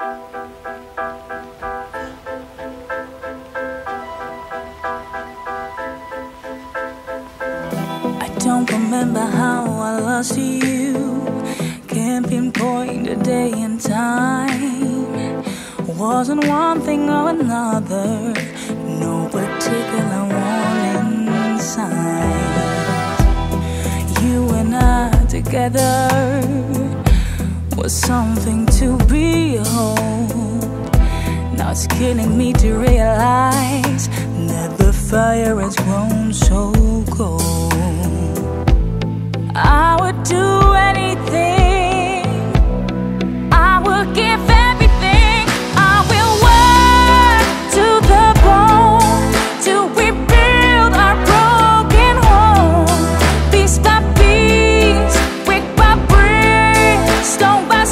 Don't remember how I lost you. Can't pinpoint a day and time. Wasn't one thing or another. No particular warning sign. You and I together was something to behold. Now it's killing me to realize that the fire has grown so cold. I would do anything, I would give everything. I will work to the bone to rebuild our broken home. Piece by piece, brick by brick, stone by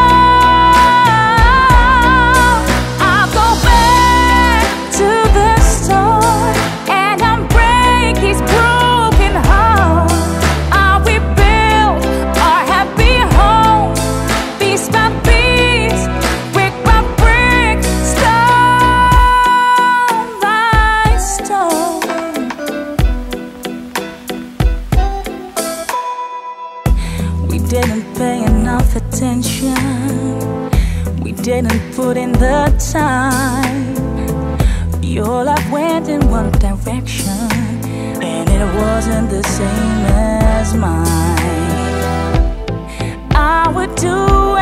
stone. I'll go back to the start and unbreak his broken heart. We didn't pay enough attention. We didn't put in the time. Your life went in one direction, and it wasn't the same as mine. I would do